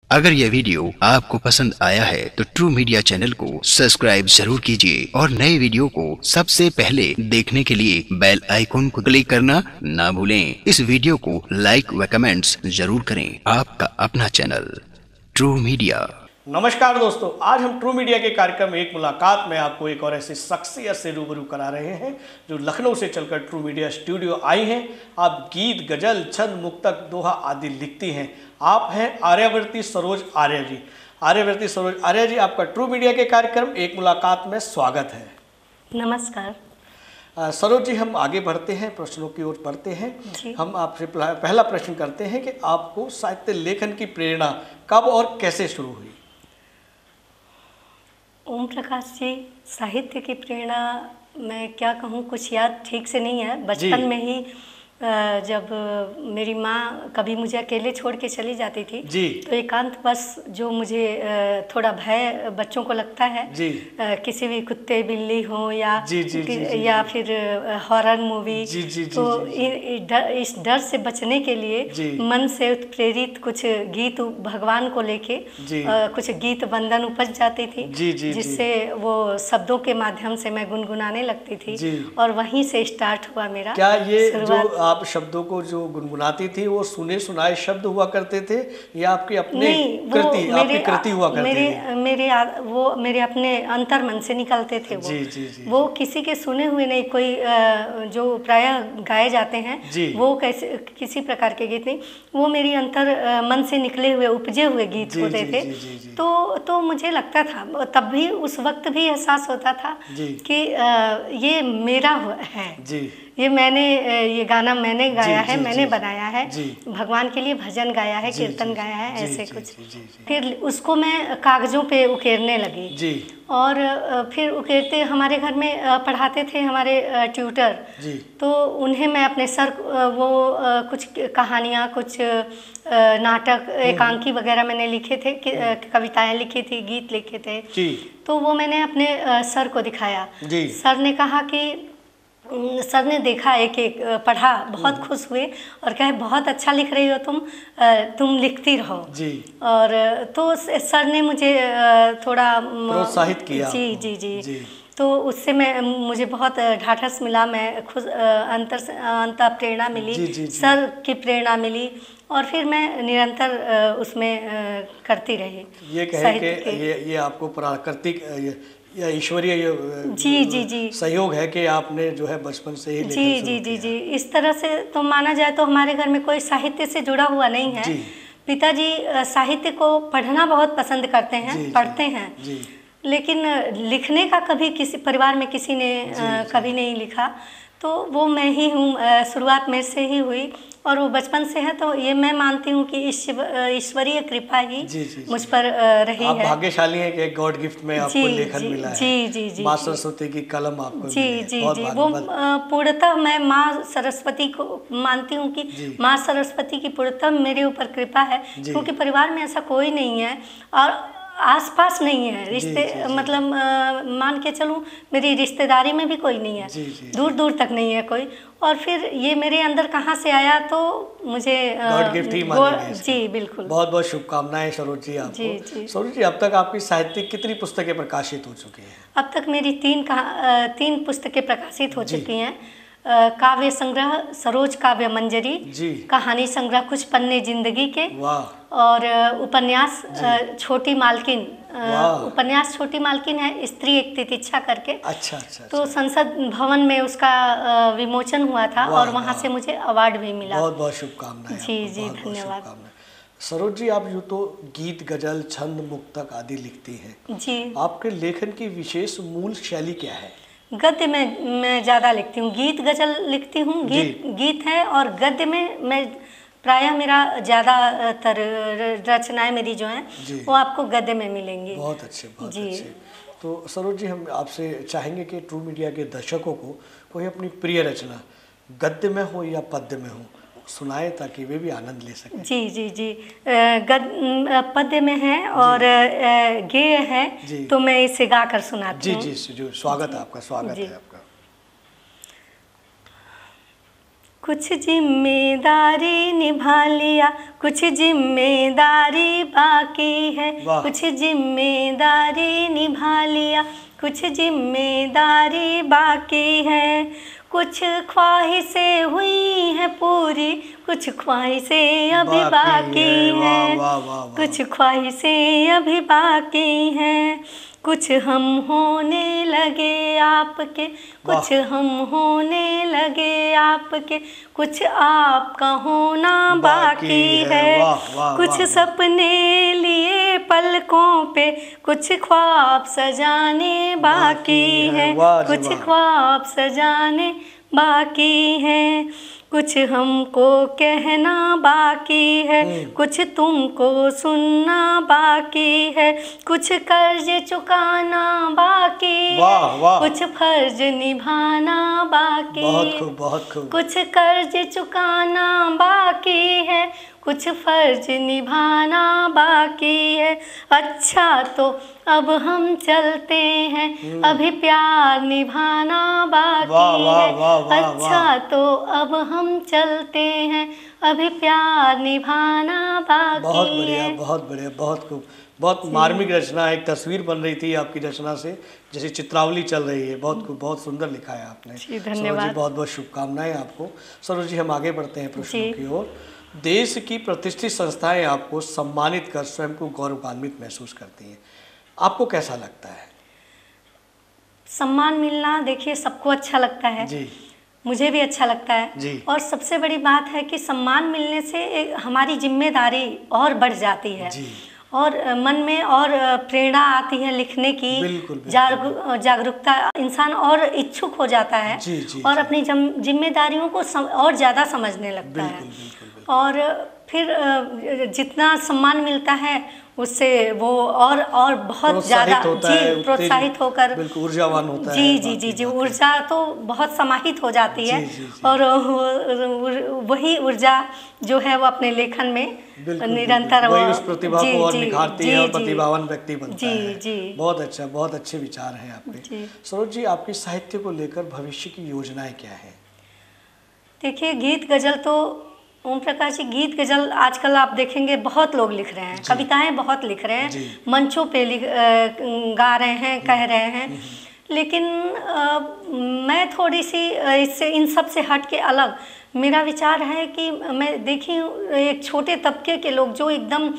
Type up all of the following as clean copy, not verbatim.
अगर यह वीडियो आपको पसंद आया है तो ट्रू मीडिया चैनल को सब्सक्राइब जरूर कीजिए और नए वीडियो को सबसे पहले देखने के लिए बेल आइकॉन को क्लिक करना ना भूलें। इस वीडियो को लाइक व कमेंट्स जरूर करें। आपका अपना चैनल ट्रू मीडिया। नमस्कार दोस्तों, आज हम ट्रू मीडिया के कार्यक्रम एक मुलाकात में आपको एक और ऐसी शख्सियत से रूबरू करा रहे हैं जो लखनऊ से चलकर ट्रू मीडिया स्टूडियो आई हैं। आप गीत, गजल, छंद, मुक्तक, दोहा आदि लिखती हैं। आप हैं आर्यावर्ती सरोज आर्य जी। आर्यावर्ती सरोज आर्य जी, आपका ट्रू मीडिया के कार्यक्रम एक मुलाकात में स्वागत है। नमस्कार सरोज जी, हम आगे बढ़ते हैं, प्रश्नों की ओर बढ़ते हैं। हम आपसे पहला प्रश्न करते हैं कि आपको साहित्य लेखन की प्रेरणा कब और कैसे शुरू हुई? ओम प्रकाश जी, साहित्य की प्रेरणा मैं क्या कहूँ, कुछ याद ठीक से नहीं है। बचपन में ही जब मेरी माँ कभी मुझे अकेले छोड़ के चली जाती थी तो एकांत बस जो मुझे थोड़ा भय बच्चों को लगता है, किसी भी कुत्ते बिल्ली हो या फिर हॉरर मूवी, तो इस डर से बचने के लिए मन से उत्प्रेरित कुछ गीत भगवान को लेके कुछ गीत बंधन उपज जाती थी, जिससे वो शब्दों के माध्यम से मैं गुनगुनाने लगती थी और वहीं से स्टार्ट हुआ मेरा। क्या ये जो आप शब्दों को जो गुनगुनाती थी वो सुने सुनाए शब्द हुआ करते थे या आपकी अपने कृति हुआ करती थी? मेरे अपने अंतर मन से निकलते थे। वो किसी के सुने हुए नहीं, कोई जो प्रायः गाए जाते हैं वो कैसे किसी प्रकार के गीत नहीं, वो मेरी अंतर मन से निकले हुए उपजे हुए गीत होते थे। तो मुझे लगता था, तब भी उस वक्त भी एहसास होता था कि ये मेरा है, ये गाना मैंने गाया है, मैंने बनाया है, भगवान के लिए भजन गाया है, कीर्तन गाया है, ऐसे कुछ। फिर उसको मैं कागजों पे उकेरने लगी और फिर उकेरते हमारे घर में पढ़ाते थे हमारे ट्यूटर, तो उन्हें मैं अपने सर कुछ कहानियाँ, कुछ नाटक, एकांकी वगैरह मैंने लिखे थे, कविताएं लिखी थी, गीत लिखे थे, तो वो मैंने अपने सर को दिखाया। सर ने कहा कि सर ने देखा, एक पढ़ा, बहुत खुश हुए और कहे बहुत अच्छा लिख रही हो तुम लिखती रहो। और तो सर ने मुझे थोड़ा प्रोत्साहित किया। जी। तो उससे मुझे बहुत ढाढ़स मिला, मैं खुद अंतर प्रेरणा मिली, सर की प्रेरणा मिली और फिर मैं निरंतर उसमें करती रही। ये कहे कि ये आपको प्राकृतिक या ईश्वरीय जी सहयोग है कि आपने जो है बचपन से ही जी इस तरह से तो माना जाए तो हमारे घर में कोई साहित्य से जुड़ा हुआ नहीं है। पिताजी साहित्य को पढ़ना बहुत पसंद करते हैं, पढ़ते हैं, लेकिन लिखने का कभी किसी परिवार में किसी ने कभी नहीं लिखा, तो वो मैं ही हूँ, शुरुआत मेरे से ही हुई और वो बचपन से है। तो ये मैं मानती हूँ कि ईश्वरीय कृपा ही मुझ पर रही आप है। भाग्यशाली हैं कि गॉड गिफ्ट में आपको लेखन मिला है। जी माँ सरस्वती की कलम आपको जी वो पूर्णतः मैं माँ सरस्वती को मानती हूँ कि माँ सरस्वती की पूर्णतः मेरे ऊपर कृपा है, क्योंकि परिवार में ऐसा कोई नहीं है और आसपास नहीं है रिश्ते, मतलब मान के चलूँ मेरी रिश्तेदारी में भी कोई नहीं है, दूर दूर तक नहीं है कोई। और फिर ये मेरे अंदर कहाँ से आया, तो मुझे गॉड गिफ्ट ही मानेंगे। जी बिल्कुल। बहुत बहुत शुभकामनाएं सरोज जी आपको। सरोज जी, अब तक आपकी साहित्यिक कितनी पुस्तकें प्रकाशित हो चुकी हैं? अब तक मेरी तीन पुस्तकें प्रकाशित हो चुकी हैं। काव्य संग्रह सरोज काव्य मंजरी, कहानी संग्रह कुछ पन्ने जिंदगी के, और उपन्यास छोटी मालकिन। उपन्यास छोटी मालकिन है, स्त्री एक तितिक्षा करके। अच्छा। तो संसद भवन में उसका विमोचन हुआ था और वहाँ से मुझे अवार्ड भी मिला। बहुत बहुत शुभकामनाएं। जी धन्यवाद। सरोज जी, आप यूँ तो गीत, गजल, छंद, मुक्तक आदि लिखती हैं जी। आपके लेखन की विशेष मूल शैली क्या है? गद्य में मैं ज़्यादा लिखती हूँ, गीत गजल लिखती हूँ, गीत है, और गद्य में मैं प्रायः मेरा ज़्यादातर रचनाएं मेरी जो हैं वो आपको गद्य में मिलेंगी। बहुत अच्छे। तो सरोज जी, हम आपसे चाहेंगे कि ट्रू मीडिया के दर्शकों को कोई अपनी प्रिय रचना गद्य में हो या पद्य में हो सुनाए, ताकि वे भी आनंद ले सकें। जी पद्य में है और गेय है, तो मैं इसे गाकर सुनाती हूँ। जी स्वागत है आपका, स्वागत है आपका। कुछ जिम्मेदारी निभा लिया, कुछ जिम्मेदारी बाकी है, कुछ जिम्मेदारी निभा लिया, कुछ जिम्मेदारी बाकी है। कुछ ख्वाहिशें हुई हैं पूरी, कुछ ख्वाहिशें अभी बाकी हैं, कुछ ख्वाहिशें अभी बाकी हैं। कुछ हम होने लगे आपके, कुछ हम होने लगे आपके, कुछ आपका होना बाकी है। कुछ सपने लिए पलकों पे, कुछ ख्वाब सजाने बाकी है, कुछ ख्वाब सजाने बाकी है। कुछ हमको कहना बाकी है, कुछ तुमको सुनना बाकी है, कुछ कर्ज चुकाना बाकी है, कुछ फर्ज निभाना बाकी है, बहुत खूब। कुछ कर्ज चुकाना बाकी है, कुछ फर्ज निभाना बाकी है। अच्छा तो अब हम चलते हैं, अभी प्यार निभाना बाकी है। अच्छा तो अब हम चलते हैं, अभी प्यार निभाना बाकी है। बहुत बढ़िया, बहुत बढ़िया, बहुत खूब। बहुत मार्मिक रचना है, एक तस्वीर बन रही थी आपकी रचना से, जैसे चित्रावली चल रही है। बहुत खूब, बहुत सुंदर लिखा है आपने। धन्यवाद जी, बहुत बहुत शुभकामनाएं आपको। सरोज जी, हम आगे बढ़ते हैं प्रश्नों की ओर। देश की प्रतिष्ठित संस्थाएं आपको सम्मानित कर स्वयं को गौरवान्वित महसूस करती हैं, आपको कैसा लगता है? सम्मान मिलना देखिए सबको अच्छा लगता है जी, मुझे भी अच्छा लगता है जी। और सबसे बड़ी बात है कि सम्मान मिलने से हमारी जिम्मेदारी और बढ़ जाती है जी। और मन में और प्रेरणा आती है लिखने की। बिल्कुल, जागरूकता, इंसान और इच्छुक हो जाता है। जी, जी, और जी। अपनी जिम्मेदारियों को और ज़्यादा समझने लगता है। बिल्कुल। और फिर जितना सम्मान मिलता है उससे वो और बहुत ज़्यादा प्रोत्साहित होकर बिल्कुल ऊर्जावान होता है। जी, जी, ऊर्जा तो बहुत समाहित हो जाती है। जी। और वही ऊर्जा जो है वो अपने लेखन में निरंतर वही उस प्रतिभा को और निखारती है और प्रतिभावान व्यक्ति बनता है। जी। बहुत अच्छा, बहुत अच्छे विचार हैं आपके। सरोज जी, आपकी साहित्य को लेकर भविष्य की योजनाएं क्या है? देखिए, गीत गजल तो ओम प्रकाश जी, गीत गजल आजकल आप देखेंगे बहुत लोग लिख रहे हैं, कविताएं बहुत लिख रहे हैं, मंचों पे गा रहे हैं, कह रहे हैं। लेकिन मैं थोड़ी सी इससे इन सब से हट के अलग, मेरा विचार है कि मैं देखी एक छोटे तबके के लोग जो एकदम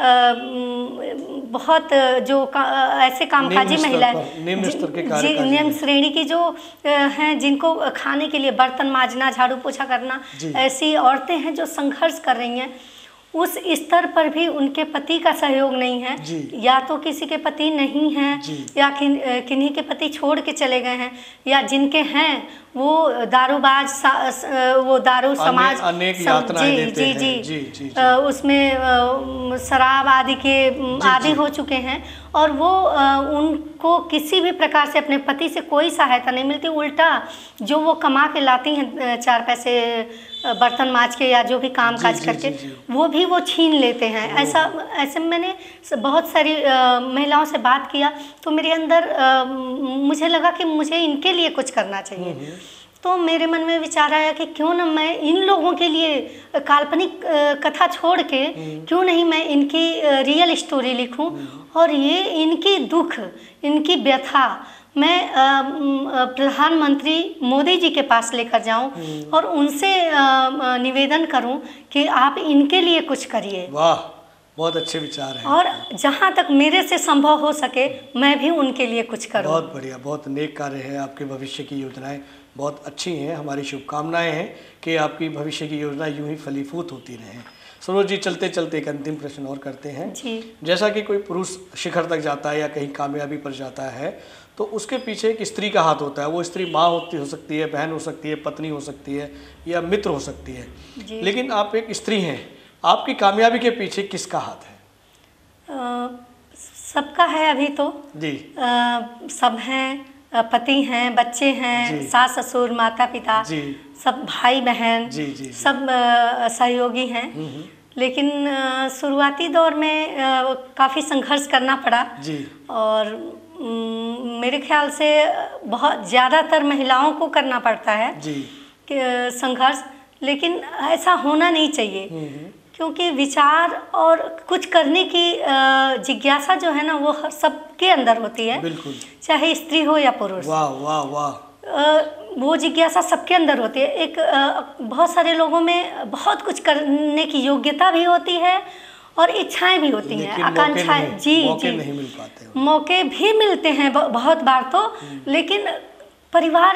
बहुत जो ऐसे कामकाजी महिलाएं, निम्न श्रेणी की जो हैं, जिनको खाने के लिए बर्तन माजना, झाड़ू पोछा करना, ऐसी औरतें हैं जो संघर्ष कर रही हैं, उस स्तर पर भी उनके पति का सहयोग नहीं है। या तो किसी के पति नहीं हैं, या किन्हीं के पति छोड़ के चले गए हैं, या जिनके हैं वो दारूबाज, वो दारू समाज अनेक यातनाएं देते हैं। जी। उसमें शराब आदि के आदी हो चुके हैं और वो उनको किसी भी प्रकार से अपने पति से कोई सहायता नहीं मिलती। उल्टा जो वो कमा के लाती हैं चार पैसे बर्तन माज के या जो भी काम काज करके, वो भी वो छीन लेते हैं। ऐसे मैंने बहुत सारी महिलाओं से बात किया तो मेरे अंदर मुझे लगा कि मुझे इनके लिए कुछ करना चाहिए। तो मेरे मन में विचार आया कि क्यों न मैं इन लोगों के लिए काल्पनिक कथा छोड़ के क्यों नहीं मैं इनकी रियल स्टोरी लिखूं और ये इनकी दुख, इनकी व्यथा मैं प्रधानमंत्री मोदी जी के पास लेकर जाऊं और उनसे निवेदन करूं कि आप इनके लिए कुछ करिए। वाह, बहुत अच्छे विचार हैं। और जहां तक मेरे से संभव हो सके मैं भी उनके लिए कुछ करूं। बहुत बढ़िया, बहुत नेक कार्य है आपके। भविष्य की योजनाएं बहुत अच्छी हैं। हमारी शुभकामनाएं हैं कि आपकी भविष्य की योजना यूं ही फलीभूत होती रहें। सरोज जी, चलते चलते एक अंतिम प्रश्न और करते हैं जी। जैसा कि कोई पुरुष शिखर तक जाता है या कहीं कामयाबी पर जाता है तो उसके पीछे एक स्त्री का हाथ होता है। वो स्त्री माँ हो सकती है, बहन हो सकती है, पत्नी हो सकती है या मित्र हो सकती है। लेकिन आप एक स्त्री हैं, आपकी कामयाबी के पीछे किसका हाथ है? सबका है अभी तो जी। सब हैं, पति हैं, बच्चे हैं, सास ससुर, माता पिता, सब भाई बहन, सब सहयोगी हैं। लेकिन शुरुआती दौर में काफ़ी संघर्ष करना पड़ा और मेरे ख्याल से बहुत ज़्यादातर महिलाओं को करना पड़ता है कि संघर्ष। लेकिन ऐसा होना नहीं चाहिए, क्योंकि विचार और कुछ करने की जिज्ञासा जो है ना वो सबके अंदर होती है, बिल्कुल, चाहे स्त्री हो या पुरुष। वाह वाह वाह। वो जिज्ञासा सबके अंदर होती है। एक बहुत सारे लोगों में बहुत कुछ करने की योग्यता भी होती है और इच्छाएं भी होती हैं, आकांक्षाएं। जी मौके नहीं मिल पाते। मौके भी मिलते हैं बहुत बार तो, लेकिन परिवार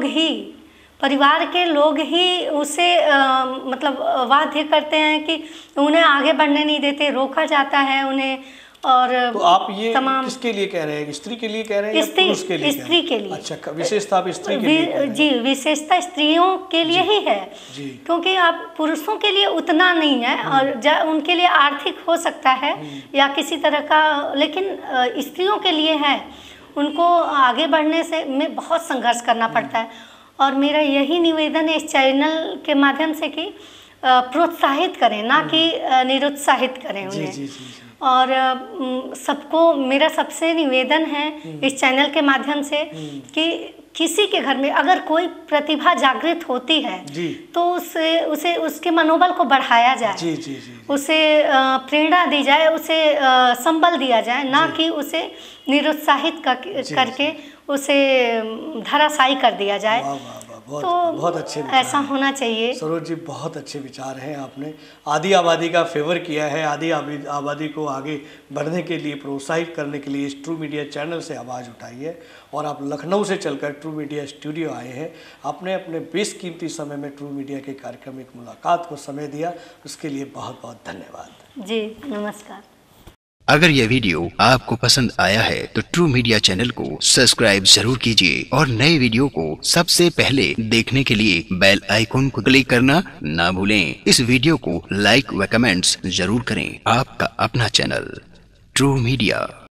के लोग ही उसे मतलब बाध्य करते हैं कि उन्हें आगे बढ़ने नहीं देते, रोका जाता है उन्हें। और तो आप ये किसके लिए कह रहे हैं, स्त्री के लिए कह रहे हैं या पुरुष के लिए? स्त्री के लिए। अच्छा, विशेषता आप स्त्री के लिए? जी, विशेषता स्त्रियों के लिए ही है, क्योंकि आप पुरुषों के लिए उतना नहीं है, और उनके लिए आर्थिक हो सकता है या किसी तरह का, लेकिन स्त्रियों के लिए है। उनको आगे बढ़ने से में बहुत संघर्ष करना पड़ता है। और मेरा यही निवेदन है इस चैनल के माध्यम से कि प्रोत्साहित करें, ना कि निरुत्साहित करें उन्हें। और सबको मेरा सबसे निवेदन है इस चैनल के माध्यम से कि किसी के घर में अगर कोई प्रतिभा जागृत होती है तो उसे उसके मनोबल को बढ़ाया जाए, उसे प्रेरणा दी जाए, उसे संबल दिया जाए, ना कि उसे निरुत्साहित करके उसे धराशायी कर दिया जाए। बहुत अच्छे ऐसा होना चाहिए। सरोज जी, बहुत अच्छे विचार हैं। आपने आदि आबादी का फेवर किया है, आदि आबादी को आगे बढ़ने के लिए, प्रोत्साहित करने के लिए इस ट्रू मीडिया चैनल से आवाज़ उठाई है, और आप लखनऊ से चलकर ट्रू मीडिया स्टूडियो आए हैं। आपने अपने बेशकीमती समय में ट्रू मीडिया के कार्यक्रम एक मुलाकात को समय दिया, उसके लिए बहुत बहुत धन्यवाद। जी नमस्कार। अगर यह वीडियो आपको पसंद आया है तो ट्रू मीडिया चैनल को सब्सक्राइब जरूर कीजिए और नए वीडियो को सबसे पहले देखने के लिए बेल आइकन को क्लिक करना ना भूलें। इस वीडियो को लाइक व कमेंट्स जरूर करें। आपका अपना चैनल ट्रू मीडिया।